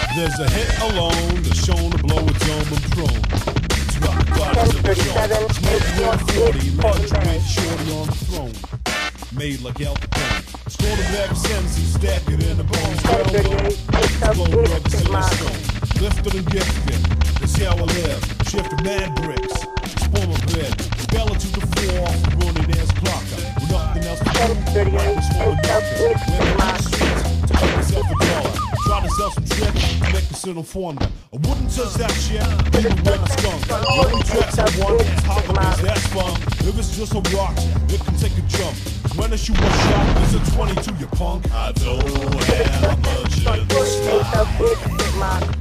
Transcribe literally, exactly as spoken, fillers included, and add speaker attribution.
Speaker 1: There's a hit alone that's shown to blow its dome and throne. It's rock bodies of the show. Smoking on forty, legendary shorty on the throne. Made like Al Capone. Score the back sentence and stack it in the bones. Well known. Blow brothers in the stone. Lifted and gifted. That's how I live. Shifted mad bricks. Spawn my bed. Fell into the floor off the running ass blocker. With nothing else to do. Life was for a doctor. Went on the streets to make myself a dollar. Try to sell some tricks, make a little formula. I wouldn't touch that shit, even when it's gone. The only tracks I want is hop is that's fun. If it's just a rock, it can take a jump. When I shoot one shot, there's a twenty-two, you punk. I don't have much in this life.